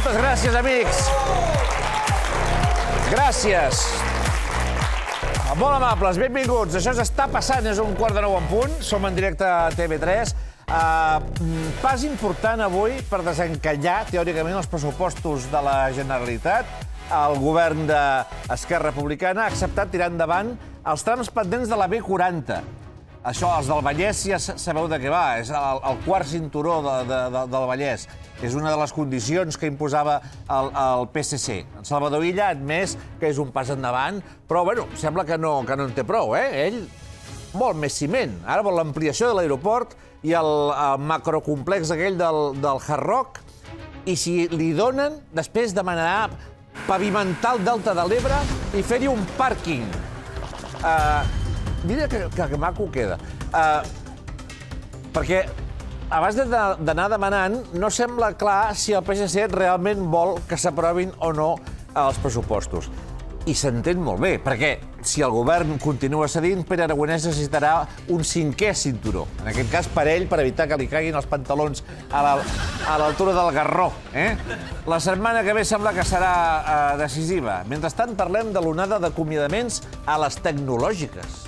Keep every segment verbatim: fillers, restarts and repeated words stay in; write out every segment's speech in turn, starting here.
Moltes gràcies, amics. Gràcies. Molt amables, benvinguts. Això s'està passant, és un quart de nou en punt. Som en directe a T V tres. Uh, pas important avui per desencallar, teòricament, els pressupostos de la Generalitat. El govern d'Esquerra Republicana ha acceptat tirar endavant els trams pendents de la B quaranta. Això, els del Vallès, ja sabeu de què va. És el, el quart cinturó de, de, de, del Vallès. És una de les condicions que imposava el, el P S C. En Salvador Illa ha admès que és un pas endavant, però, bueno, sembla que no, que no en té prou, eh? Ell vol més ciment. Ara vol l'ampliació de l'aeroport i el, el macrocomplex aquell del, del Hard Rock. I si li donen, després demanarà pavimentar el Delta de l'Ebre i fer-hi un pàrquing. Uh, mira que, que, que maco queda. Uh, perquè abans d'anar demanant, no sembla clar si el P S C realment vol que s'aprovin o no els pressupostos. I s'entén molt bé, perquè si el govern continua cedint, Pere Aragonès necessitarà un cinquè cinturó. En aquest cas, per ell, per evitar que li caiguin els pantalons a l'altura del garró. Eh? La setmana que ve sembla que serà uh, decisiva. Mentrestant, parlem de l'onada d'acomiadaments a les tecnològiques.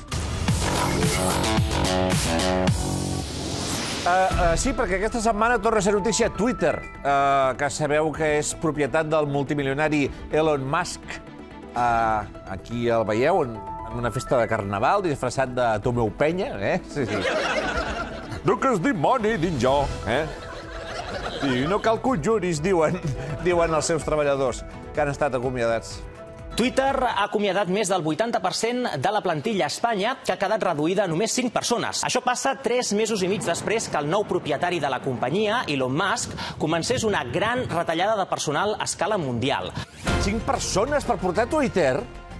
Uh, uh, sí, perquè aquesta setmana torna a ser notícia Twitter, uh, que sabeu que és propietat del multimilionari Elon Musk. Uh, aquí el veieu, en, en una festa de carnaval, disfressat de Tomeu Penya, eh? Sí, sí. No que es dimoni, dic jo, eh? I no cal que ho juris, diuen, diuen els seus treballadors, que han estat acomiadats. Twitter ha acomiadat més del vuitanta per cent de la plantilla a Espanya, que ha quedat reduïda a només cinc persones. Això passa tres mesos i mig després que el nou propietari de la companyia, Elon Musk, comencés una gran retallada de personal a escala mundial. Cinc persones per portar Twitter?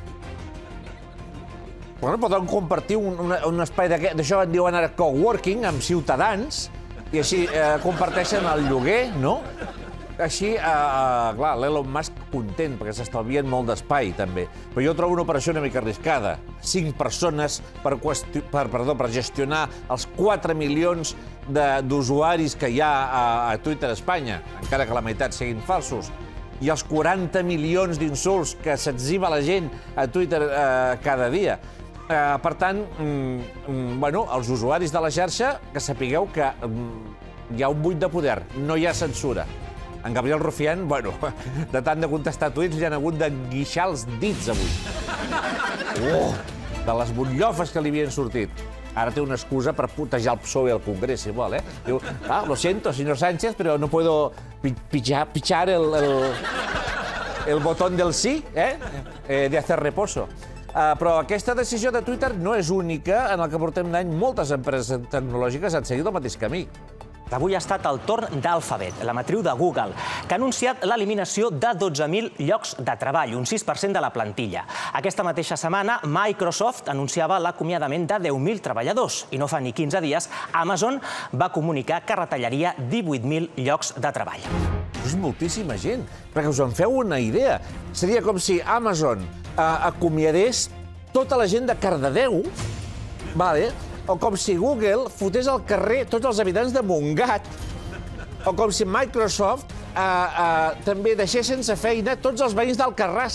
Bueno, poden compartir un, un, un espai d'això, en diuen ara coworking, amb ciutadans, i així eh, comparteixen el lloguer, no? Així, eh, clar, l'Elon Musk content, perquè s'estalvien molt d'espai, també. Però jo trobo una operació una mica arriscada. Cinc persones per, per, perdó, per gestionar els quatre milions d'usuaris que hi ha a, a Twitter a Espanya, encara que la meitat siguin falsos, i els quaranta milions d'insults que s'etziba la gent a Twitter eh, cada dia. Eh, per tant, mm, bueno, els usuaris de la xarxa, que sapigueu que mm, hi ha un buit de poder, no hi ha censura. En Gabriel Rufián, bueno, de tant de contestar tuits, li han hagut d'enguixar els dits avui. Oh, de les butllofes que li havien sortit. Ara té una excusa per putejar el P S O E al Congrés, si vol, eh? Diu, ah, lo siento, señor Sánchez, pero no puedo pichar, pichar el, el, el botón del sí, eh? eh de hacer reposo. Uh, però aquesta decisió de Twitter no és única. En el que portem d'any, moltes empreses tecnològiques han seguit el mateix camí. Avui ha estat el torn d'Alphabet, la matriu de Google, que ha anunciat l'eliminació de dotze mil llocs de treball, un sis per cent de la plantilla. Aquesta mateixa setmana, Microsoft anunciava l'acomiadament de deu mil treballadors i no fa ni quinze dies Amazon va comunicar que retallaria divuit mil llocs de treball. És moltíssima gent, perquè us en feu una idea. Seria com si Amazon eh, acomiadés tota la gent de Cardedeu, vale? O com si Google fotés al carrer tots els habitants de Montgat, o com si Microsoft eh, eh, també deixés sense feina tots els veïns d'Alcarràs.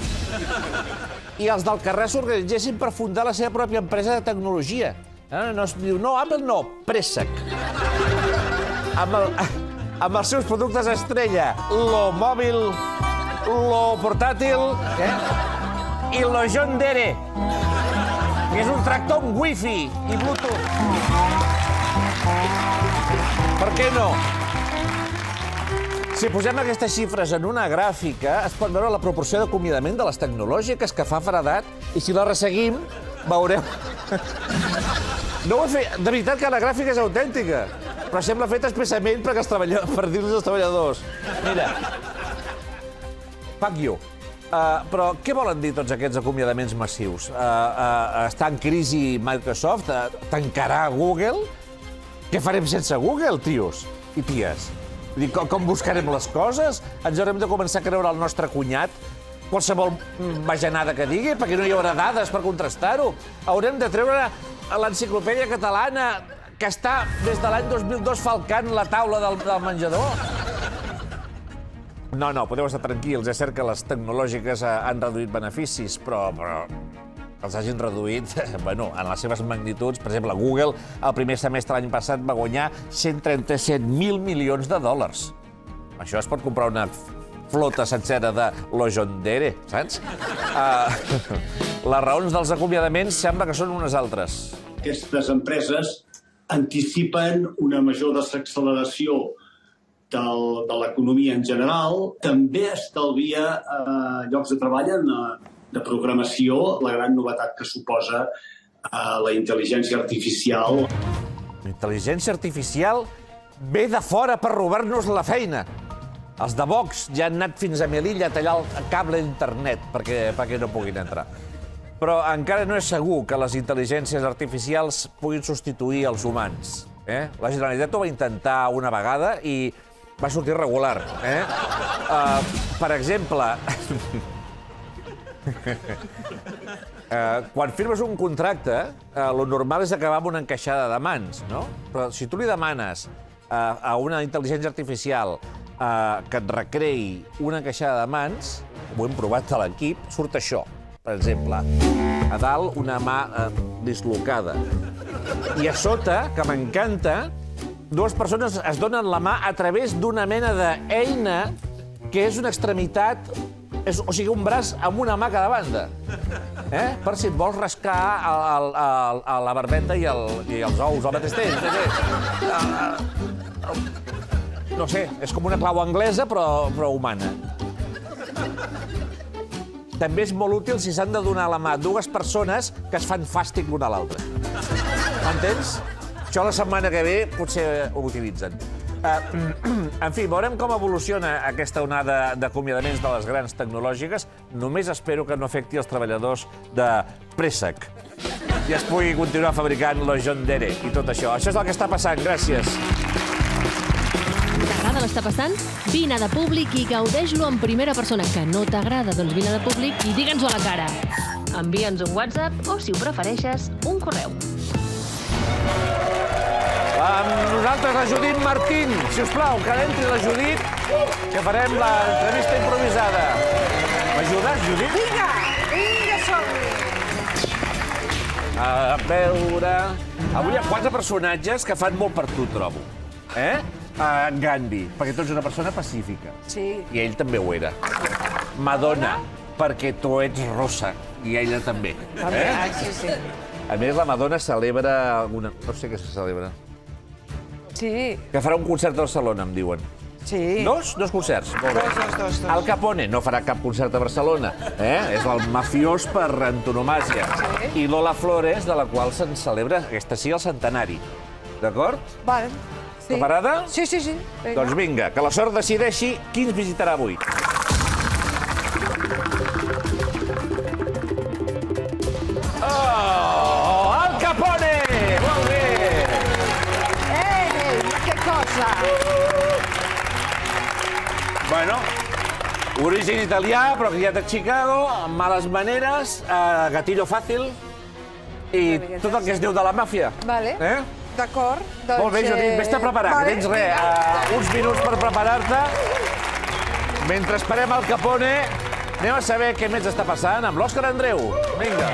I els d'Alcarràs s'organitzessin per fundar la seva pròpia empresa de tecnologia. Eh? No es diu, no, Apple no, Préssec. Amb, el, amb els seus productes estrella, lo mòbil, lo portàtil, eh? I lo John Deere. Que és un tractor amb wifi i bluetooth. Per què no? Si posem aquestes xifres en una gràfica, es pot veure la proporció d'acomiadament de les tecnològiques que fa Faradat, i si la resseguim, veureu... No ho he fet... De veritat que la gràfica és autèntica, però sembla feta expressament per, per dir-los als treballadors. Mira. Fuck you. Uh, però què volen dir tots aquests acomiadaments massius? Uh, uh, està en crisi Microsoft? Uh, tancarà Google? Què farem sense Google, tios i ties? Vull dir, com, com buscarem les coses? Ens haurem de començar a creure el nostre cunyat qualsevol bajanada que digui, perquè no hi haurà dades per contrastar-ho. Haurem de treure l'enciclopèdia catalana que està des de l'any dos mil dos falcant la taula del, del menjador. No, no, podeu estar tranquils. És cert que les tecnològiques han reduït beneficis, però els hagin reduït, bueno, en les seves magnituds. Per exemple, Google, el primer semestre l'any passat, va guanyar cent trenta-set mil milions de dòlars. Això es pot comprar una flota sencera de Logondere, saps? Les raons dels acomiadaments sembla que són unes altres. Aquestes empreses anticipen una major desacceleració de l'economia en general, també estalvia llocs de treball de programació, la gran novetat que suposa la intel·ligència artificial. La intel·ligència artificial ve de fora per robar-nos la feina. Els de Vox ja han anat fins a Melilla a tallar el cable d'internet perquè no puguin entrar. Però encara no és segur que les intel·ligències artificials puguin substituir els humans. La Generalitat ho va intentar una vegada i va sortir regular. Per exemple, quan firmes un contracte, el normal és acabar amb una encaixada de mans, no? Però si tu li demanes a una intel·ligència artificial que et recreï una encaixada de mans, ho hem provat a l'equip, surt això, per exemple. A dalt, una mà dislocada. I a sota, que m'encanta, dues persones es donen la mà a través d'una mena d'eina que és una extremitat, o sigui, un braç amb una mà a cada banda. Per si et vols rascar la barbeta i els ous al mateix temps. No sé, és com una clau anglesa, però humana. També és molt útil si s'han de donar la mà dues persones que es fan fàstic l'una a l'altra. M'entens? Això la setmana que ve potser ho utilitzen. En fi, veurem com evoluciona aquesta onada d'acomiadaments de les grans tecnològiques. Només espero que no afecti els treballadors de Préssec i es pugui continuar fabricant Logondere i tot això. Això és el que està passant. Gràcies. T'agrada l'està passant? Vine a De Públic i gaudeix-lo en primera persona. Que no t'agrada? Doncs vine a De Públic i digue'ns-ho a la cara. Envia'ns un WhatsApp o, si ho prefereixes, un correu. Amb nosaltres la Judit Martín. Si us plau, que entri la Judit, que farem l'entrevista improvisada. M'ajudes, Judit? Vinga, vinga, som-hi. A veure... Avui hi ha quatre personatges que fan molt per tu, trobo. Eh? Gandhi, perquè tu ets una persona pacífica. Sí. I ell també ho era. Madonna, perquè tu ets rossa. I ella també. També, ah, sí, sí. A més, la Madonna celebra alguna... No sé què se celebra. Sí. Que farà un concert a Barcelona, em diuen. Sí. Dos? Dos concerts. Molt bé. Dos, dos, dos, dos. Al Capone no farà cap concert a Barcelona. Eh? És el mafiós per antonomàsia. Sí. I Lola Flores, de la qual se'n celebra, aquesta sí, el centenari. D'acord? Vale. Sí. Preparada? Sí, sí, sí. Vinga. Doncs vinga, que la sort decideixi qui ens visitarà avui. Oh! Al Capone! Molt bé! Ei, que cosa! Bueno, origen italià, però criat a Chicago, amb males maneres, eh, gatillo fàcil i tot el que es diu de la màfia. Vale. Eh? D'acord. Doncs, Molt bé, Judit, vés-te a preparar, vale. que tens res, uh, uns minuts per preparar-te. Mentre esperem el Capone, anem a saber què més està passant amb l'Òscar Andreu. Vinga.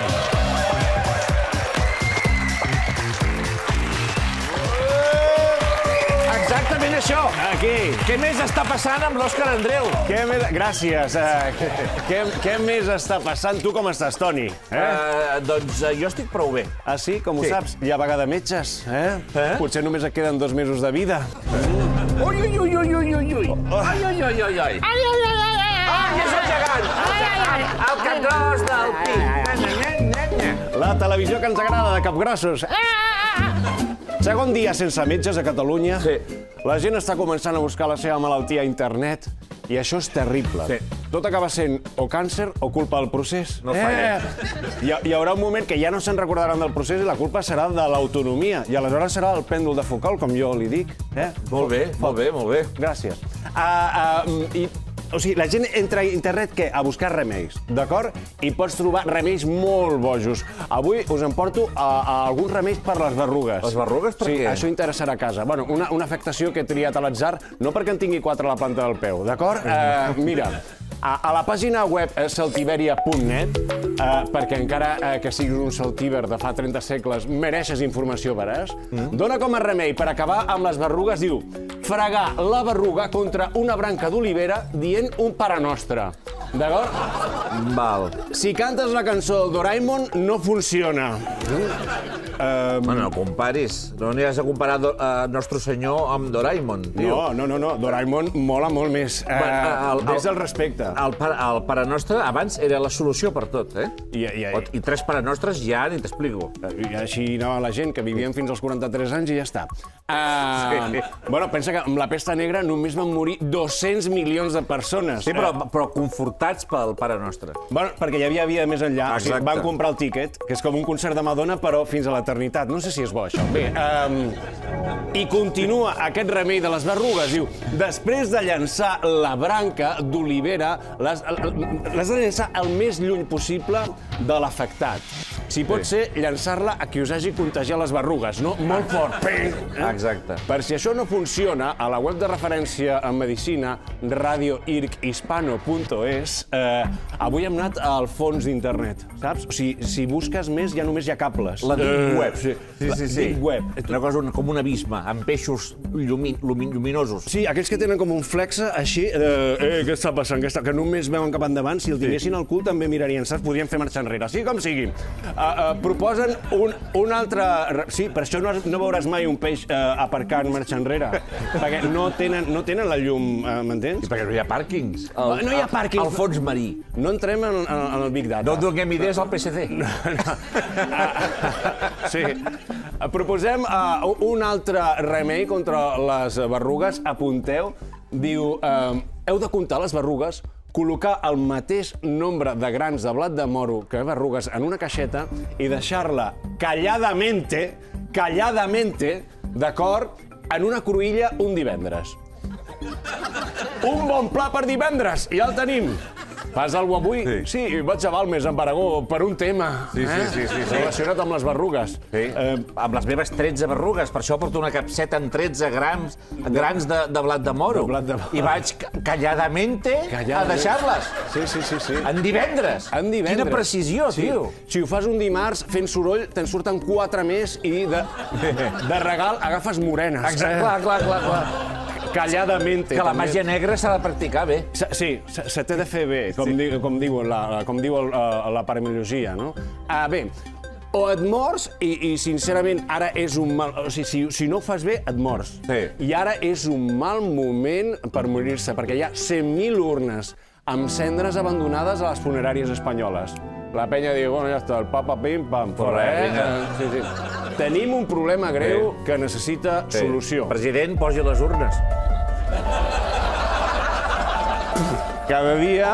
Exactament això. Aquí. Què més està passant amb l'Òscar Andreu? Què més... Gràcies. Uh, què, què més està passant? Tu com estàs, Toni? Eh? Uh, doncs uh, jo estic prou bé. Ah, sí? Com ho Sí. saps? Hi ha vaga de metges, eh? Eh? Potser només et queden dos mesos de vida. Ui, ui, ui, ui, ui, ui, ui. Ai, ai, ai, ai, ai. Ai, ai, ai, ai, ai. Ai, és el gegant. El gegant. El capgros del pi. La televisió que ens agrada de capgrossos. Segon dia sense metges a Catalunya. Sí. La gent està començant a buscar la seva malaltia a internet i això és terrible. Sí. Tot acaba sent o càncer o culpa del procés. No fa eh? Hi, ha, hi haurà un moment que ja no se'n recordaran del procés i la culpa serà de l'autonomia. I aleshores serà el pèndol de Foucault, com jo li dic. Eh? Molt bé, molt bé, molt bé. Gràcies. Uh, uh, I O sigui, la gent entra a internet, què? A buscar remeis, d'acord? I pots trobar remeis molt bojos. Avui us en porto a, a alguns remeis per les berrugues. Les berrugues per sí, què? Això interessarà a casa. Bueno, una, una afectació que he triat a l'atzar, no perquè en tingui quatre a la planta del peu, d'acord? Eh, mira, a, a la pàgina web celtiberia punt net, eh, perquè encara eh, que siguis un celtíber de fa trenta segles mereixes informació veraç, mm. dona com a remei per acabar amb les berrugues, diu, fregar la berruga contra una branca d'olivera dient un Pare Nostre. D'acord? Val. Si cantes la cançó del Doraemon, no funciona. Um... Bueno, no comparis. No n'hi has de comparar uh, Nostre Senyor amb Doraemon, tio. No, no, no, no. Doraemon mola molt més. Uh, Bueno, el- des el- del respecte. El, pare, el Pare Nostre abans era la solució per tot, eh? I, i, O- I tres Pare Nostres ja ni t'explico. I així anava la gent, que vivien fins als quaranta-tres anys i ja està. Uh, Sí. Bueno, pensa que amb la pesta negra només van morir dos-cents milions de persones. Sí, però, però confortats pel Pare Nostre. Bueno, perquè hi havia vida més enllà. O sigui, Exacte. van comprar el tíquet, que és com un concert de Madonna, però fins a l'eternitat. No sé si és bo, això. Bé, um, i continua aquest remei de les berrugues. Diu, després de llançar la branca d'olivera, les, les de llançar el més lluny possible de l'afectat. Si pot Sí. ser, llançar-la a qui us hagi contagiat les berrugues, no? Molt fort. Ping! Exacte. Per si això no funciona, a la web de referència en medicina, radio irc hispano punt es, eh, avui hem anat al fons d'internet, saps? O sigui, si busques més, ja només hi ha cables. La Deep Web. Sí, sí, la sí. sí. Deep Web. Una cosa un, com un abisme, amb peixos llumi, lumi, lluminosos. Sí, aquells que tenen com un flexe així, de, eh, què està passant? Què està? Que només veuen cap endavant, si el tinguessin al cul també mirarien, saps? Podrien fer marxa enrere. Sí, com sigui. Uh, uh, proposen un, un altre... Sí, per això no, has- no veuràs mai un peix uh, aparcant marxa enrere, perquè no tenen, no tenen la llum, uh, m'entens? I perquè no hi ha pàrquings. No, no hi ha pàrquings. Al fons marí. No entrem en, en, en el Big Data. No donem idees al P S C. Sí. Proposem uh, un altre remei contra les berrugues. Apunteu. Diu, uh, heu de comptar les berrugues, col·locar el mateix nombre de grans de blat de moro que berrugues en una caixeta i deixar-la calladamente, calladamente, d'acord, en una cruïlla un divendres. Un bon pla per divendres, ja el tenim. Fas alguna cosa avui? Sí. Sí, vaig a Balmes, en Baragó, per un tema. Sí, sí, sí, sí, sí. Relacionat amb les berrugues. Sí. Eh, Amb les meves tretze berrugues, per això porto una capseta amb tretze grams, grans de, de blat de moro. De blat de moro. I vaig ca- calladamente a Calladament. deixar-les. Sí, sí, sí, sí. En divendres. En divendres. Quina precisió, Sí. tio. Si ho fas un dimarts fent soroll, te'n surten quatre més i de, de regal agafes morenes. Exacte, clar, clar, clar, clar. Calladamente. Que la també. màgia negra s'ha de practicar bé. Se- Sí, se, se té de fer bé, com, sí. di, com diu, la, com diu el, la, la paremiologia, no? Ah, bé, o et mors, i, i sincerament ara és un mal... O sigui, si, si no ho fas bé, et mors. Sí. I ara és un mal moment per morir-se, perquè hi ha cent mil urnes amb cendres abandonades a les funeràries espanyoles. La penya diu, bueno, ja està, el papa pim, pam, fora, eh? vinga. Sí, sí. Tenim un problema greu que necessita solució. President, posi les urnes. Cada dia...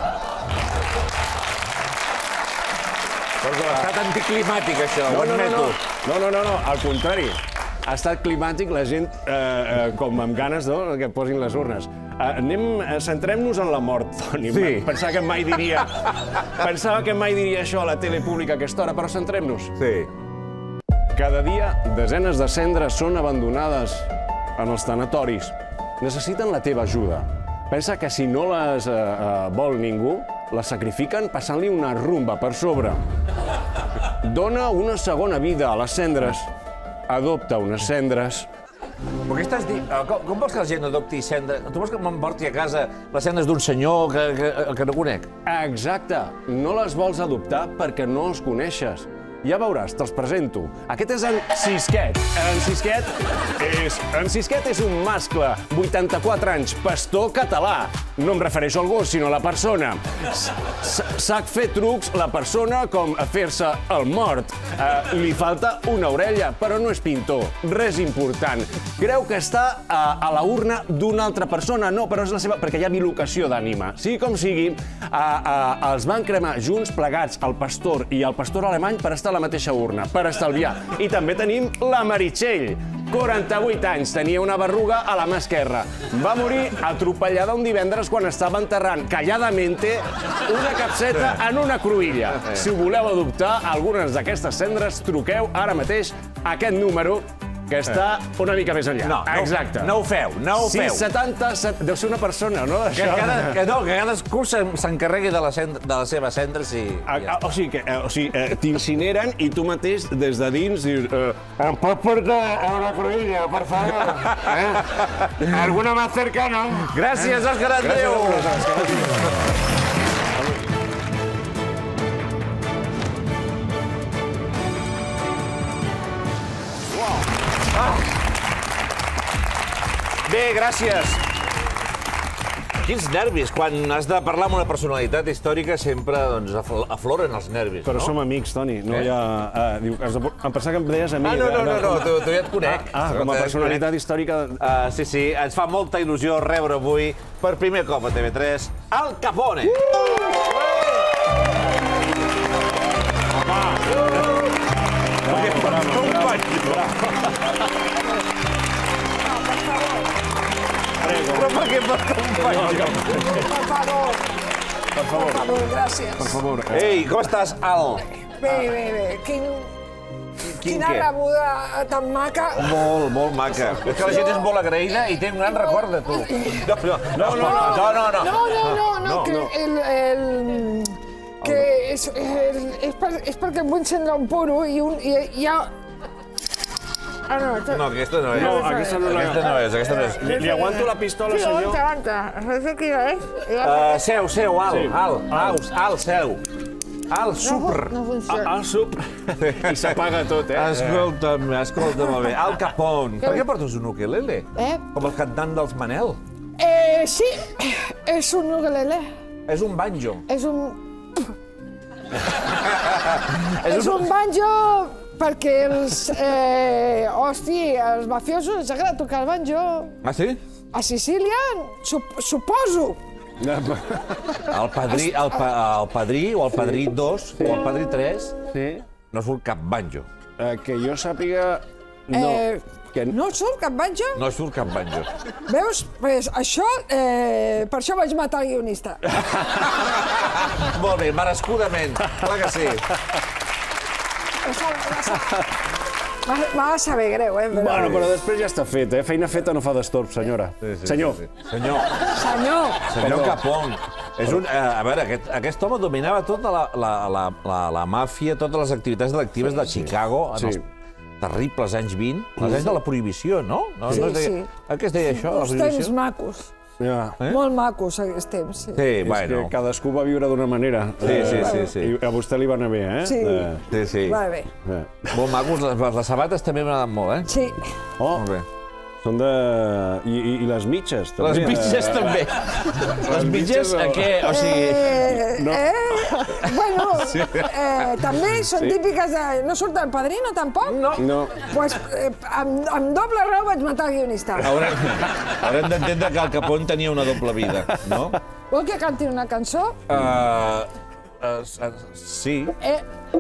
Doncs ha estat anticlimàtic, això, ho No, no, no, admeto. no, no, no, no, al contrari. Ha estat climàtic, la gent, eh, eh, com amb ganes, no?, que posin les urnes. Eh, anem, eh, centrem-nos en la mort, Toni. Sí. Pensava que mai diria... Pensava que mai diria això a la tele pública a aquesta hora, però centrem-nos. Sí. Cada dia, desenes de cendres són abandonades en els tanatoris. Necessiten la teva ajuda. Pensa que si no les eh, eh, vol ningú, les sacrifiquen passant-li una rumba per sobre. Dona una segona vida a les cendres. Adopta unes cendres. Però què estàs dient? Com, com vols que la gent adopti cendres? Tu vols que m'emporti a casa les cendres d'un senyor que, que, que no conec? Exacte. No les vols adoptar perquè no els coneixes. Ja veuràs, te'ls presento. Aquest és en Sisquet. En Sisquet és... En Sisquet és un mascle, vuitanta-quatre anys, pastor català. No em refereixo al gos, sinó a la persona. S- s- Sap fer trucs la persona com a fer-se el mort. Uh, li falta una orella, però no és pintor. Res important. Creu que està a, a la urna d'una altra persona. No, però és la seva... perquè hi ha bilocació d'ànima. Sigui com sigui, uh, uh, els van cremar junts plegats el pastor i el pastor alemany per estar a la mateixa urna, per estalviar. I també tenim la Meritxell. quaranta-vuit anys, tenia una berruga a la mà esquerra. Va morir atropellada un divendres quan estava enterrant calladamente una capseta en una cruïlla. Si ho voleu adoptar algunes d'aquestes cendres, truqueu ara mateix a aquest número que està una mica més enllà. No, exacte. No ho feu, no ho feu. sis setanta... Deu ser una persona, no? Que, cada, que no, que cadascú s'encarregui de, de les seves cendres i... A, a, o sigui, que, o sigui eh, t'incineren i tu mateix, des de dins, dius... Eh, em pots portar a una cruïlla, per favor? Eh? Alguna más cercana? Gràcies, Òscar Andreu! Gràcies, Bé, gràcies. Quins nervis. Quan has de parlar amb una personalitat històrica sempre doncs, afloren els nervis, Però no? som amics, Toni. No hi ha... Ah, diu, has de... Em pensava que em deies amic. Ah, no, no, no, no, tu, tu ja et conec. Ah, ah, com a personalitat històrica... Uh, sí, sí, ens fa molta il·lusió rebre avui, per primer cop a T V tres, Al Capone. Però per què porta un panyo? Per favor. Per favor. Per favor, gràcies. Per favor. Ei, com estàs, Al? Bé, bé, bé. Quin, Quin quina què? rebuda tan maca. Molt, molt maca. És que la gent és molt agraïda i té un gran record de tu. No, no, no, no, no, no, no. No, no, no, no, No, que no. el... el que és, el, és, per, és perquè em vull encendre un puro i, un, i hi ha... Ah, no, que... No, aquesta no és. No, aquesta no és. Aquesta no és, aquesta no és. Li, li aguanto la pistola, Sí, senyor? aguanta, aguanta. No sé quina és. Uh, seu, seu, Al, Sí. Al, Al, Al, seu. Al, super. No funciona. Ah, sup. I s'apaga tot, eh? Escolta'm, escolta'm molt bé. Al Capone. Per què portes un ukelele? Eh? Com el cantant dels Manel. Eh, sí, és un ukelele. És un banjo. És un... és un banjo perquè els... Eh, hosti, els mafiosos els agrada tocar el banjo. Ah, sí? A Sicília, sup suposo. El padrí, el, pa, el padrí o el padrí dos o el padrí tres Sí. no surt cap banjo. Eh, que jo sàpiga... No. Eh, que... No surt cap banjo? No surt cap banjo. Veus? Pues això, eh, per això vaig matar el guionista. Molt bé, merescudament. Clar que sí. Va, va saber greu, eh? Però... Bueno, però després ja està fet, eh? Feina feta no fa destorb, senyora. Sí, sí, Senyor. Sí, sí. Senyor. Senyor! Senyor Capone. És un, eh, a veure, aquest, aquest home dominava tota la, la, la, la, la màfia, totes les activitats delictives de Chicago en Sí. els terribles anys vint, els anys de la prohibició, no? no, Sí, no es deia... sí. Eh, què es deia això, la Uns prohibició? temps macos. Ja. Eh? Molt macos, aquests temps. Sí. Sí, És bueno. que cadascú va viure d'una manera. Sí, sí, sí, sí. I a vostè li va anar bé, eh? Sí. Eh, Sí, sí. Va bé. eh. Molt macos, les, les sabates també m'agraden molt, eh? Sí. Oh, Molt bé. són de... I, i, i les mitges, també. Les mitges eh? també. Les mitges, a què? O sigui... Eh, No. eh, bueno, eh, també són típiques de... No surt el padrino, tampoc? No. No. Pues, eh, amb, amb doble raó vaig matar el guionista. Haurem, haurem d'entendre que el Capone tenia una doble vida, no? Vol que canti una cançó? Uh, uh, uh, sí. Eh...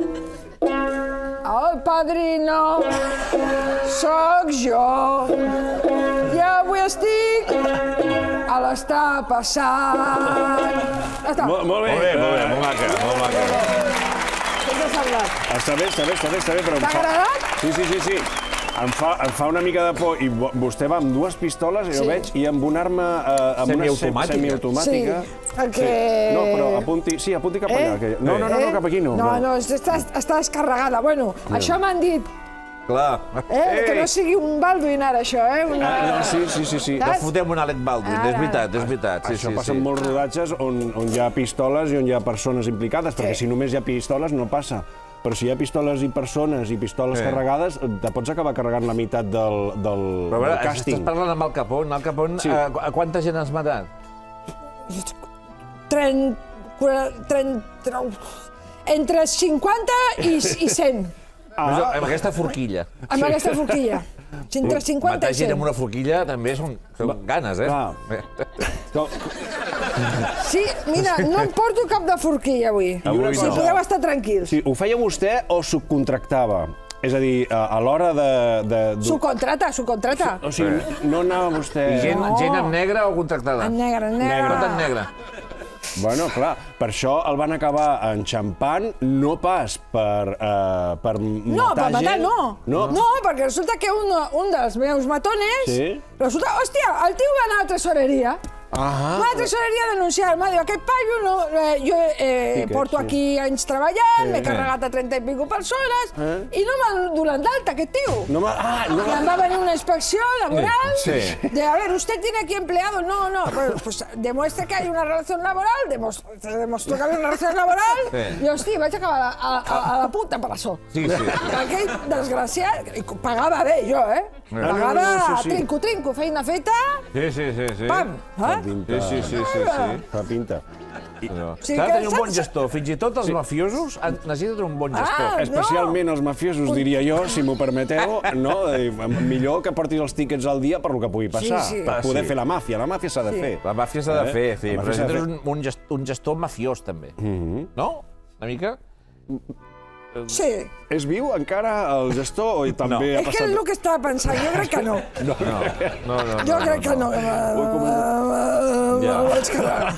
El padrino sóc jo i avui estic a l'estar passant. Ja està. Molt, molt bé. Molt bé, molt bé, molt maca, molt maca. Què t'ha semblat? Està bé, està bé, està bé, està bé, però... em T'ha fa- agradat? Sí, sí, sí, sí. Em fa, em fa una mica de por. I vo- vostè va amb dues pistoles, jo Sí. veig, i amb una arma... Eh, amb Semiautomàtica. una sem- semiautomàtica. Sí, perquè- No, però apunti... Sí, apunti cap allà. Eh? Que... No, no, no, no, cap aquí no. No, no, està, està descarregada. Bueno, això m'han dit, Clar. eh, que no sigui un Baldwin ara, això, eh? Una... Ah, no, sí, sí, sí, sí. Saps? No fotem un Alec Baldwin, Ara. és veritat, és veritat. Sí, Això sí, passa sí. en molts rodatges on, on hi ha pistoles i on hi ha persones implicades, perquè Sí. si només hi ha pistoles no passa. Però si hi ha pistoles i persones i pistoles Sí. carregades, te pots acabar carregant la meitat del, del, Però a veure, del càsting. estàs parlant amb el Capone. El Capone, Sí. eh, qu- quanta gent has matat? trenta, trenta, entre cinquanta i, i cent, Ah. Amb aquesta forquilla. amb aquesta forquilla. Entre cinquanta Matar i gent cent. amb una forquilla també són, són ganes, eh? Clar. No, Sí, mira, no em porto cap de forquilla avui. Avui Si no. podeu estar tranquils. sí, ho feia vostè o subcontractava? És a dir, a l'hora de... S'ho contrata, s'ho contrata. O sigui, no anava vostè... I gent, gent en negre o contractada? En negre, en negre. Tot en negre. Bueno, clar, per això el van acabar enxampant, no pas per, uh, per matar No, per matar gent. no. No, no perquè resulta que un, un dels meus matones... Sí. Resulta, hòstia, el tio va anar a la tresoreria. Ah, Va a la tresoreria a denunciar-me, diu, aquest paio no... Eh, jo eh, porto sí. aquí anys treballant, m'he carregat a trenta i pico persones, i no m'han donat d'alta, aquest tio. no m'ha... Ah, no Y andaba en una inspección laboral Sí. de, a ver, ¿usted tiene aquí empleado? No, no, pues, pues demuestre que hay una relación laboral, demostró, demostró que hay una relación laboral, Sí. i hosti, vaig acabar a, a, a, a la puta per això. Sí, sí. Aquell desgraciat, i pagava bé jo, eh? Pagava no, no, sí, sí. trinco, trinco, feina feta, Sí, sí, sí. sí. pam. Fa Eh? pinta. Sí, sí, sí, sí, sí. Fa pinta. No. Sí, S'ha de que tenir un bon saps- gestor. Fins i tot els mafiosos han- necessiten un bon gestor. Ah, no. Especialment els mafiosos, diria jo, si m'ho permeteu, no? Eh, millor que portis els tíquets al dia per lo que pugui passar, Sí, sí. per Ah, poder sí. fer la màfia. La màfia s'ha de Sí. fer. La màfia s'ha de Eh? fer, sí. La Però màfia s'ha de necessites un, un, gest, un gestor mafiós, també. No? Una mica? Sí. És viu encara el gestor o també No. ha És que passat... és el que estava pensant, jo crec que no. No, no. No, no, no. Jo crec que no. Ja. Ho vaig quedar.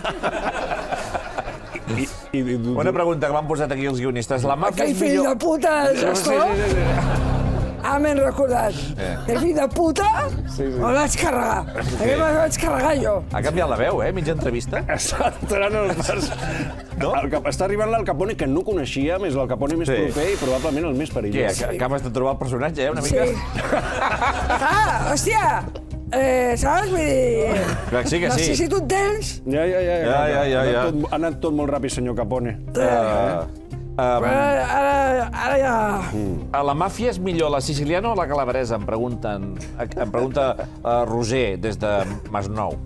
I, i, i, Una pregunta que m'han posat aquí els guionistes. La màfia Aquell és fill de millor... puta del Sí, gestor, sí, sí, sí. ah, m'he recordat. Aquell fill de puta, el vaig carregar. Aquell me'l vaig carregar jo. Ha canviat la veu, eh? Mitja entrevista. Està entrant el pas... No? El, Cap- està arribant l'Al Capone que no coneixíem, és el Capone més Sí. proper i probablement el més Què, perillós. ac- acabes de trobar el personatge, eh? Una Sí. mica... Ah, hòstia, eh, saps? Vull dir... Clar que sí que sí. Necessito un temps. Ja, ja, ja. Ja, ja, ja, Ha ja. anat tot, ha anat tot molt ràpid, senyor Capone. Uh, um, Ara, ara, ara ja... a la màfia és millor la siciliana o la calabresa? Em pregunten... Em pregunta uh, Roser, des de Masnou.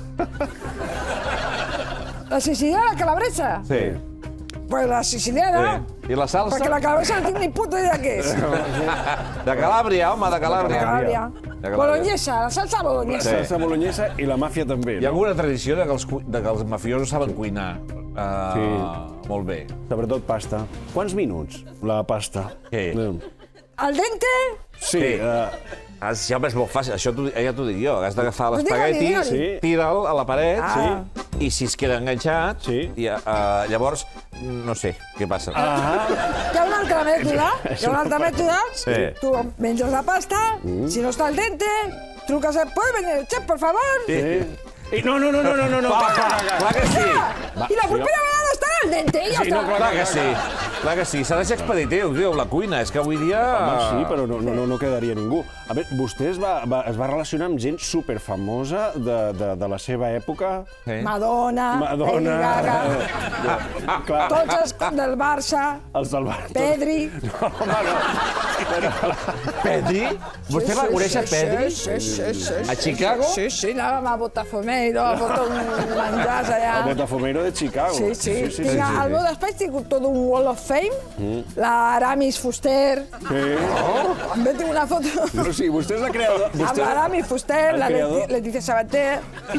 La siciliana, la calabresa? Sí. Pues la siciliana. I la salsa? Perquè la calabresa no tinc ni puta idea què és. De Calàbria, home, de Calàbria. Calàbria. De Calàbria. Bolognesa, la salsa bolognesa. La salsa bolognesa i la màfia també. Hi ha No? alguna tradició de que els, cu- de que els mafiosos saben cuinar uh, Sí. molt bé. Sobretot pasta. Quants minuts, la pasta? Què? No. Al dente, Sí, Sí. uh, Ah, sí, home, és molt fàcil. Això t'ho- ja t'ho dic jo. Has d'agafar Però l'espagueti, digue-li, digue-li. sí. tira'l a la paret, Ah. sí. I si es queda enganxat, Sí. i, uh, llavors, no sé què passa. ah, hi ha un altre mètode. Hi ha un altre mètode. Sí. Tu menges la pasta, si no està al dente, truques a... ¿Puede venir el chef, por favor? sí. I no, no, no, no, no, no, no. Clar, clar, clar que sí. I la propera vegada estarà al dente i ja Sí, no, està. Clar que sí. Clar que sí. S'ha de ser expeditiu, tio, la cuina. És que avui dia... Home, sí, però no, no, no, no quedaria ningú. A veure, vostè es va, va, es va relacionar amb gent superfamosa de, de, de la seva època. Sí. Madonna, Madonna... Lady Gaga, Clar, tots els del Barça, els del bar. Pedri... Home, no. Pedri? Vostè va conèixer Pedri? Sí, sí, sí. A Chicago? Sí, sí, anàvem a Botafomeiro, a fotre un menjars allà. El Botafomeiro de Chicago. Sí, sí. sí, sí, Tinc sí, al meu despatx tinc tot un Wall of Fame, la Aramis Fuster, sí. també tinc una foto No, sí, vostè és la creadora. amb Vostè... l'Aramis Fuster, el la creador. Leti- Letícia Sabater,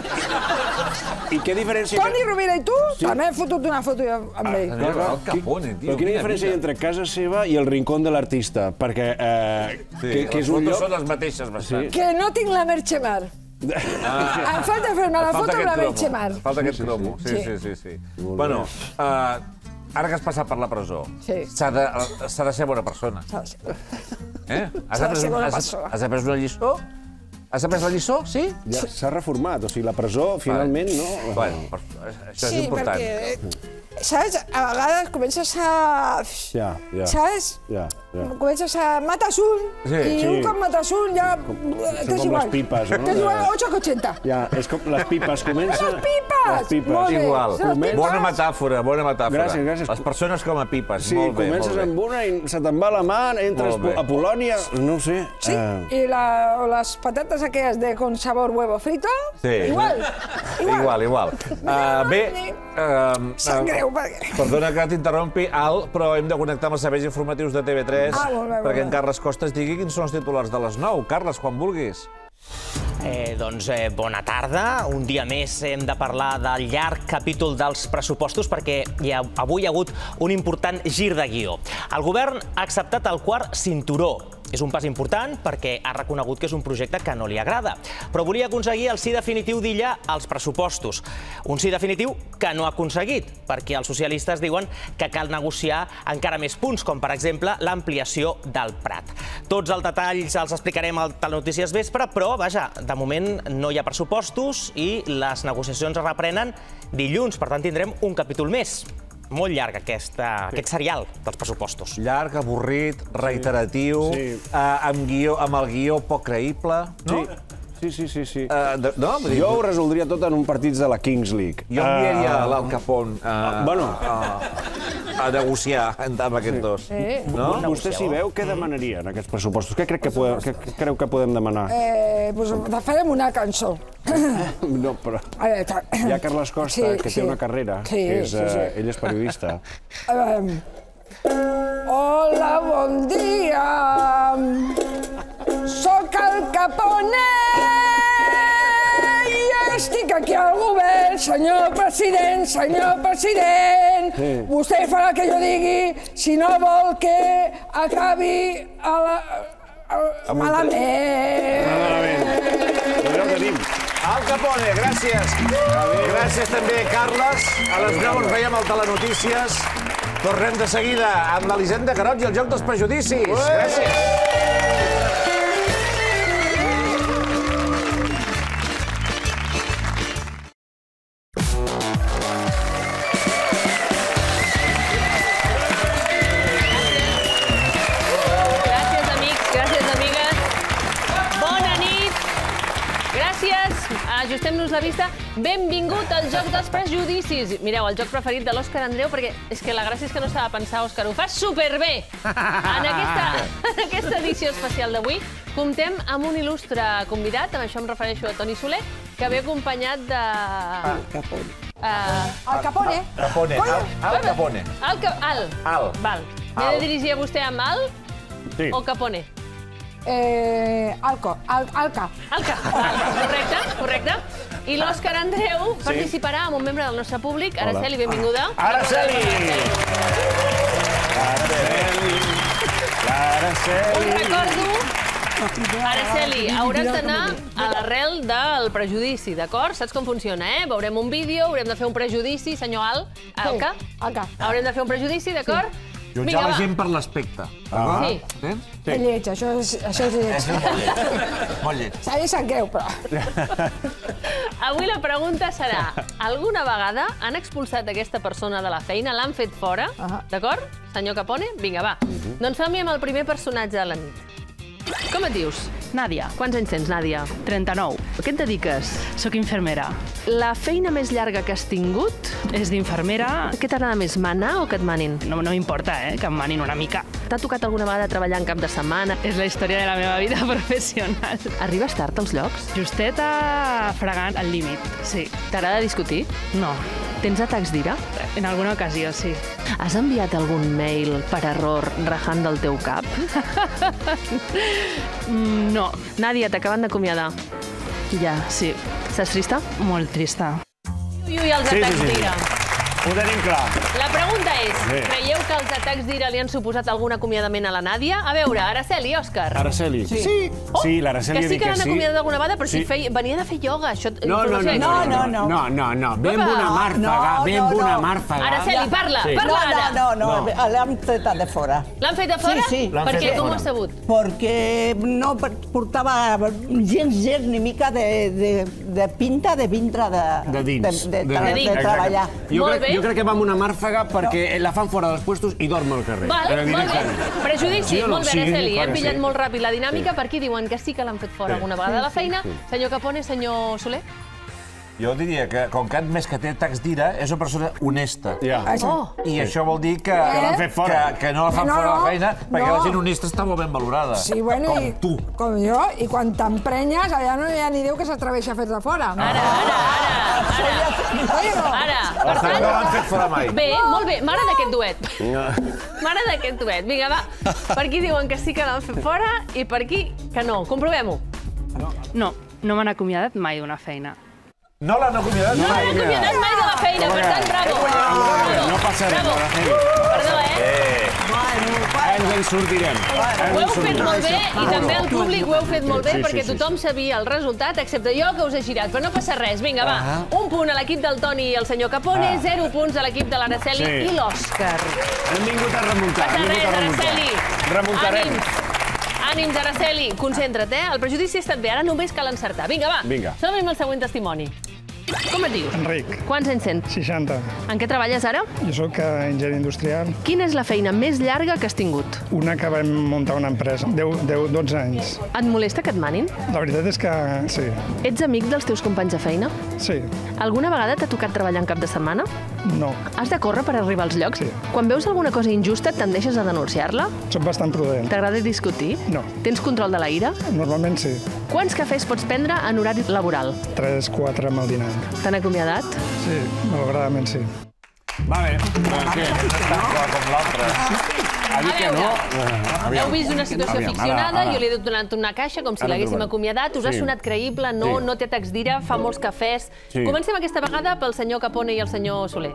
I què diferència... Toni Rovira i tu, també he fotut una foto jo amb ell. Clar, clar, el Capone, tio. Però quina Mira, diferència hi ha mira. entre casa seva i el rincón de l'artista? Perquè, eh, Sí, que, que és les un fotos lloc... són les mateixes, bastant. Que no tinc la Merchemar. Ah. Em falta fer-me la Falta foto amb aquest la cromo. Merchemar. Falta aquest cromo. Sí, Sí. sí, sí. sí. Bueno, uh, ara que has passat per la presó, Sí. s'ha de, s'ha de ser bona persona. Saps? Eh? Has S'ha de après, ser bona has, persona. has après una lliçó? Has après la lliçó? Sí? Ja s'ha reformat, o sigui, la presó, finalment, no... Bueno, però això és Sí, important. perquè, saps, a vegades comences a... Ja, ja. Saps? Ja, ja. Comences a... Mates un, Sí. i Sí. un cop mates un ja... són T'és com igual. les pipes, no? T'és igual, De- ocho que ochenta. Ja, és com les pipes, comença... Les pipes! Les pipes. Molt bé. Igual. Les pipes. Bona metàfora, bona metàfora. Gràcies, gràcies. Les persones com a pipes. Sí, molt bé, comences molt bé. amb una i se te'n va la mà, entres Molt bé. a Polònia, no ho sé. Sí, eh, i la, o les patates aquelles de con sabor huevo frito, Sí. igual, igual. Igual, igual. Uh, bé, uh, Sap greu, perquè... perdona que t'interrompi, Al, però hem de connectar amb els serveis informatius de T V tres Ah, molt bé, molt perquè bé. en Carles Costa es digui quins són els titulars de les nou. Carles, quan vulguis. Eh, doncs eh, bona tarda. Un dia més hem de parlar del llarg capítol dels pressupostos perquè hi ha, avui hi ha hagut un important gir de guió. El govern ha acceptat el quart cinturó. És un pas important perquè ha reconegut que és un projecte que no li agrada, però volia aconseguir el sí definitiu d'Illa als pressupostos. Un sí definitiu que no ha aconseguit, perquè els socialistes diuen que cal negociar encara més punts, com per exemple l'ampliació del Prat. Tots els detalls els explicarem al Telenotícies Vespre, però vaja, de moment no hi ha pressupostos i les negociacions es reprenen dilluns, per tant tindrem un capítol més. Molt llarg, aquesta, aquest serial dels pressupostos. Llarg, avorrit, reiteratiu, Sí. eh, amb, guió, amb el guió poc creïble, no? Sí, sí, sí, sí. Eh, de, no? Vull dir, Jo ho resoldria tot en un partit de la Kings League. jo enviaria Ah, l'Al Capone a, bueno. a, a negociar amb aquests dos. No? Vostè si veu, què demanaria en aquests pressupostos? Què crec que podem, què creu que podem demanar? Eh, pues farem una cançó. No, però... A veure, Hi ha Carles Costa, Sí, que sí. té una carrera, Sí, que és, sí, sí. eh, ell és periodista. Um, hola, bon dia. Soc el Capone i estic aquí al govern, senyor president, senyor president. Sí. Vostè farà el que jo digui, si no vol que acabi a la... a- malament. Malament. Ja ho tenim. Al Capone, gràcies. Gràcies també, Carles. A les nou ens veiem al Telenotícies. Tornem de seguida amb l'Elisenda Garot i el Joc dels Prejudicis. Gràcies. Gràcies, amics, gràcies, amigues. Bona nit. Gràcies. Ajustem-nos la vista. Benvingut al Joc dels Prejudicis. Mireu, el joc preferit de l'Òscar Andreu, perquè és que la gràcia és que no s'ha de pensar, Òscar, ho fas superbé. En aquesta, en aquesta edició especial d'avui comptem amb un il·lustre convidat, amb això em refereixo a Toni Soler, que ve acompanyat de... Al Capone. Uh, Al Capone? Capone, Al, Al Capone. Al, Ca- Al. Al. Val. M'he de dirigir a vostè amb Al Sí. o Capone? Eh, Alco, al, Alca. Alca. Val. Correcte, correcte. I l'Òscar Andreu participarà amb un membre del nostre públic. Araceli, benvinguda. Araceli! Araceli! Us Araceli! recordo, Araceli, hauràs d'anar a l'arrel del prejudici, d'acord? Saps com funciona, eh? Veurem un vídeo, haurem de fer un prejudici, senyor Al, Alca. Alca. Haurem de fer un prejudici, d'acord? Jutjar la gent per l'aspecte. Ah. Sí. Entens? És lleig, això és, això és lleig. Molt lleig. S'ha de sap greu, però... Avui la pregunta serà, alguna vegada han expulsat aquesta persona de la feina, l'han fet fora, Ahà. d'acord? Senyor Capone, vinga, va. Doncs fem-hi amb el primer personatge de la nit. Com et dius? Nàdia, Quants anys tens, Nàdia? trenta-nou. A què et dediques? Soc infermera. La feina més llarga que has tingut, És d'infermera... què t'agrada més, manar o que et manin? No, no m'importa, eh, que em manin una mica. T'ha tocat alguna vegada treballar en cap de setmana? És la història de la meva vida professional. Arribes tard als llocs? Justeta fregant al límit, sí. T'agrada discutir? No, Tens atacs d'ira? en alguna ocasió sí. Has enviat algun mail per error rajant del teu cap? Mm, no, Nàdia, t'acaben d'acomiadar. ja, sí. Estàs trista? Molt trista. Ui, ui, els Sí, sí, atacs sí. d'ira. Ho tenim clar. La pregunta és, Sí. creieu que els atacs d'ira li han suposat algun acomiadament a la Nàdia? A veure, Araceli, Òscar. Araceli. Sí. Oh, Sí, l'Araceli que ha sí dit que que l'han sí. acomiadat alguna vegada, però si Sí. feia, venia de fer ioga. Això, No, no, no, no, No, no, no, no, no, ve amb Apa. una màrfaga, No, ve amb no, una no. màrfaga. Araceli, parla, Sí. parla ara. No, no, no, l'han tret de fora. L'han fet a fora? Sí, sí. L'han Per fet què? a Com ho fora. has sabut? Perquè no portava gens, gens ni mica de, de, de pinta de vindre de, De dins. de, de, tra- de de, dins. treballar. Jo Molt crec, bé. jo crec que va amb una màrfaga perquè la fan fora dels puestos i dorm al carrer. Val, Eh, molt bé. directament. Prejudici, Sí o no? molt bé, Sí, Araceli. clar Hem que pillat sí. molt ràpid la dinàmica. Per aquí diuen que sí que l'han fet fora Sí. alguna vegada de la feina. Senyor Capone, senyor Soler? Jo diria que, com que més que té atacs d'ira, és una persona honesta. Ja. Oh, I això vol dir que, Que l'han fet fora. que, que no la fan No, fora de no, la feina, perquè no. la gent honesta està molt ben valorada. Sí, bueno, com i, tu. com jo, i quan t'emprenyes, allà no hi ha ni Déu que s'atreveixi a fer-te fora. ara, ara, ara, Oi o no? ara. Ara, per Per tant, no l'han tant... fet fora mai. Bé, molt bé, m'agrada aquest duet. M'agrada aquest duet. Vinga, va. Per aquí diuen que sí que l'han fet fora i per aquí que no. Comprovem-ho. No, No m'han acomiadat mai d'una feina. No l'han acomiadat No mai. l'han acomiadat mai de la feina, per tant, bravo. No passa res, Bravo. Perdó, eh? Ens en sortirem. Ho heu fet molt bé i també el públic ho heu fet molt bé perquè tothom sabia el resultat, excepte jo, que us he girat. Però no passa res. Vinga, va. Un punt a l'equip del Toni i el senyor Capone, zero punts a l'equip de l'Araceli i l'Òscar. Hem vingut a remuntar. Passa res, Araceli. Remuntarem. Ànims. Ànims, Araceli. Concentra't, eh? El prejudici ha estat bé. Ara només cal encertar. Vinga, va. Vinga. Som-hi amb el següent testimoni. Com et dius? Enric, Quants anys tens? seixanta. En què treballes ara? Jo sóc enginyer industrial. Quina és la feina més llarga que has tingut? Una que vam muntar una empresa, deu, dotze anys. Et molesta que et manin? La veritat és que sí, Ets amic dels teus companys de feina? sí, Alguna vegada t'ha tocat treballar en cap de setmana? no. Has de córrer per arribar als llocs? Sí. Quan veus alguna cosa injusta, tendeixes a denunciar-la? Soc bastant prudent. T'agrada discutir? No. Tens control de la ira? Normalment sí. Quants cafès pots prendre en horari laboral? Tres, quatre amb el dinar. T'han acomiadat? Sí, malauradament sí. Vale, què? Com l'altre. Ha dit que no? Heu vist una situació Aviam, ficcionada, ara, ara. jo li he donat una caixa com si Ara l'haguéssim trobem. acomiadat. Us ha Sí. sonat creïble? No, Sí. no té atacs d'ira, fa molts cafès. Sí. Comencem aquesta vegada pel senyor Capone i el senyor Soler.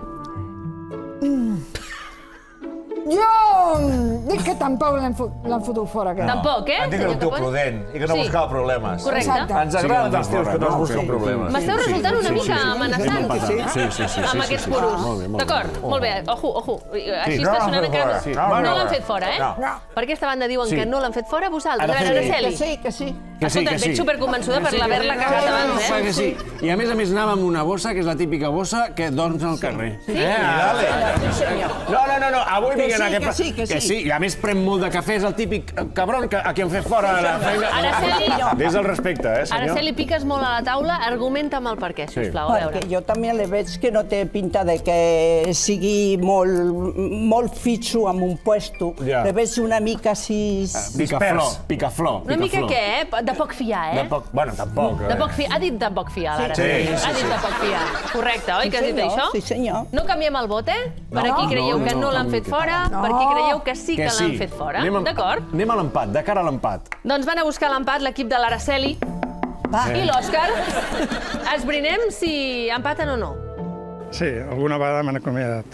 Jo dic que tampoc l'han fot- l'han fotut fora, aquest. Tampoc, eh, Han dit que era senyor un tio Capone? prudent i que no Sí. buscava problemes. Correcte. Exacte. Ens agraden els tios que no es busquen problemes. M'esteu resultant una mica amenaçants Sí, sí, sí, sí, amb aquests puros. Molt bé, molt bé. D'acord, molt bé. Ojo, ojo. Així no està l'han sonant fet encara. fora. Sí. No No, no, l'han no. fet fora, eh? No. Per aquesta banda diuen Sí. que no l'han fet fora, vosaltres. A veure, Araceli. Que Araceli. sí, que sí. Que sí, Escolta, que et sí. veig superconvençuda per l'haver-la cagat abans, Fa eh? que sí. I a més a més anàvem amb una bossa, que és la típica bossa que dorms al carrer. Sí? Eh, dale. No, no, no, no, avui Que vinc en sí, aquest... que sí, que sí. Que sí, i a més pren molt de cafè, és el típic cabron que, a qui han fet fora de la feina. Araceli. Des del respecte, eh, senyor? Araceli, piques molt a la taula, argumenta'm el per què, sisplau, a veure. Perquè jo també le veig que no té pinta de que sigui molt, molt fitxo amb un puesto. Ja. Le veig una mica així... Picaflor, picaflor. Una mica picaflor. què, eh? De poc fiar, eh? De poc, bueno, tampoc. De poc fiar. Ha dit de poc fiar, Sí, l'Araceli. sí, sí, Ha dit sí. de poc fiar. Correcte, oi, que has dit senyor, això? sí, senyor. No canviem el vot, eh? Per No, aquí creieu no, que no, no l'han no, fet no. fora, per aquí creieu que sí que l'han fet fora. Anem amb- D'acord? Anem a l'empat, de cara a l'empat. Doncs van a buscar l'empat l'equip de l'Araceli Va. i l'Òscar. Esbrinem si empaten o no. Sí, alguna vegada m'han acomiadat.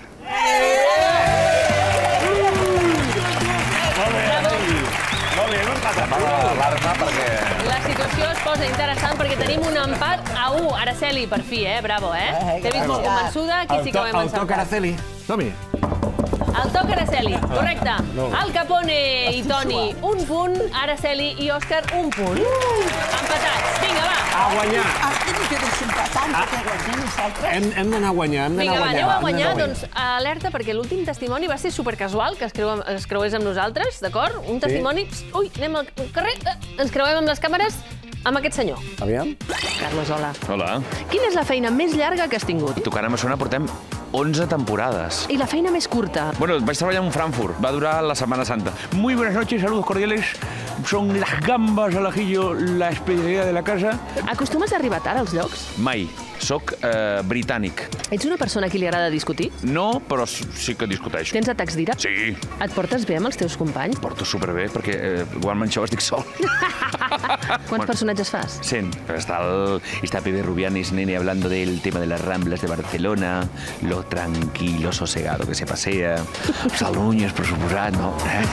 Molt bé, hem empatat. Apaga l'alarma perquè... La situació es posa interessant perquè tenim un empat a u. Araceli, per fi, eh? Bravo, eh? T'he vist molt convençuda, aquí sí que ho hem El toc encertat. Araceli. Som-hi. El toc Araceli, correcte. El Capone i Toni, un punt. Araceli i Òscar, un punt. Empatats. Vinga, va. A guanyar. Ah, tens que desempatar, que guanyem nosaltres. Hem, hem d'anar a guanyar, hem d'anar Vinga, a va, guanyar. aneu a hem guanyar. d'anar Doncs alerta, perquè l'últim testimoni va ser supercasual, que es, creu, es creués amb nosaltres, d'acord? Un testimoni... Psst, ui, anem al carrer. eh, Ens creuem amb les càmeres amb aquest senyor. Aviam. Carlos, hola. Hola. Quina és la feina més llarga que has tingut? Tocant a Massona portem onze temporades. I la feina més curta? Bueno, vaig treballar en Frankfurt. Va durar la Semana Santa. Muy buenas noches, saludos cordiales. Son las gambas al ajillo, la especialidad de la casa. Acostumes a arribar tard als llocs? Mai. Soc eh, britànic. Ets una persona a qui li agrada discutir? No, però s- sí que discuteixo. Tens atacs d'ira? Sí, Et portes bé amb els teus companys? porto superbé, perquè eh, igual m'enxou estic sol. Quants personatges fas? Sent, está, el, está Pepe Rubianes, nene, hablando del tema de las Ramblas de Barcelona, lo tranquilo, sosegado que se pasea, Salúñez, por suposat, no?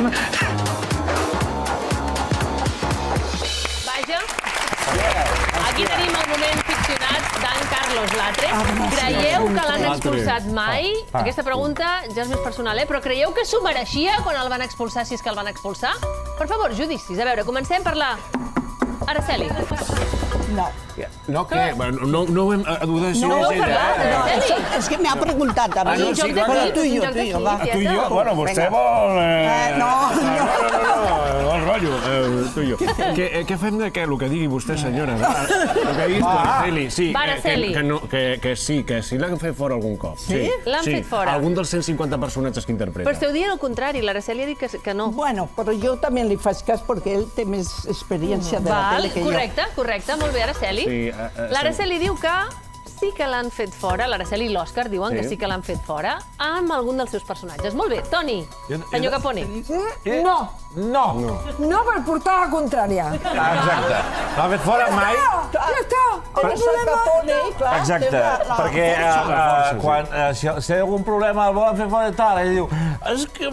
Vaja. Aquí tenim el moment ficcionat d'en Carlos Latre. Ah, Creieu que l'han Latre. expulsat mai? Aquesta pregunta ja és més personal, eh? Però creieu que s'ho mereixia quan el van expulsar, si és que el van expulsar? Per favor, judicis. A veure, comencem per la... Araceli. No. No, què? Bueno, no, no ho hem... eh, Ho de decidir No, ella, parlat, eh? No, Araceli. és, és que m'ha preguntat a mi. Ah, no, sí, joc de clar. quiz, Tu i un jo, joc tu de i jo, quiz, va. ja Tu i jo? està. Bueno, vostè Vinga. vol... Eh... Eh, no, no. No, no, no, el rotllo, eh, tu i jo. Què, eh, què fem de què? El que digui vostè, senyora. Va, el que diguis tu, Araceli. Sí, Va, eh, Araceli. Que, que, no, que, que sí, que sí l'han fet fora algun cop. Sí? L'han fet fora? Algun dels cent cinquanta personatges que interpreta. Però esteu dient el contrari. L'Araceli ha dit que, que no. Bueno, però jo també li faig cas perquè ell té més experiència de la Val, tele que jo. correcte, correcte. Molt bé, Araceli. Sí, eh, eh, L'Araceli diu que sí que l'han fet fora, l'Araceli i l'Òscar diuen que sí que l'han fet fora, amb algun dels seus personatges. Molt bé, Toni, senyor Capone. No. No. No per portar la contrària. Exacte. No l'ha fet fora mai. Ja està. El problema... Exacte. Perquè quan si hi ha algun problema el volen fer fora i tal, ell diu... És que...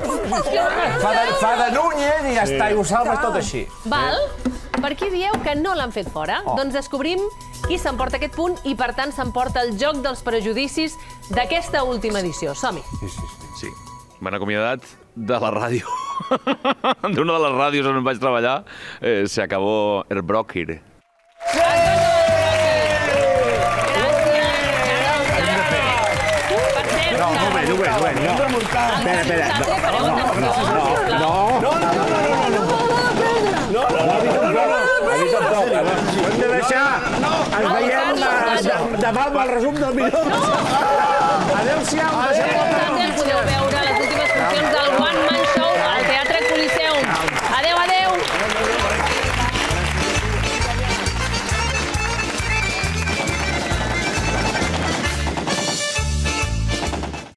Fa de Núñez i ja està, i ho salves tot així. Val? Per què dieu que no l'han fet fora? Doncs descobrim qui s'emporta aquest punt i, per tant, s'emporta el joc dels prejudicis d'aquesta última edició. Som-hi. Sí, sí, sí. Sí. M'han acomiadat de la ràdio. D'una de les ràdios on vaig treballar, eh, se acabó el bròquir. No, un moment, un moment, un moment. No. Espera, espera. No, no, no. No, no, no, no. No, no, no, ho hem de deixar. Ens veiem demà amb el resum del minut. Adéu-siau. Podeu veure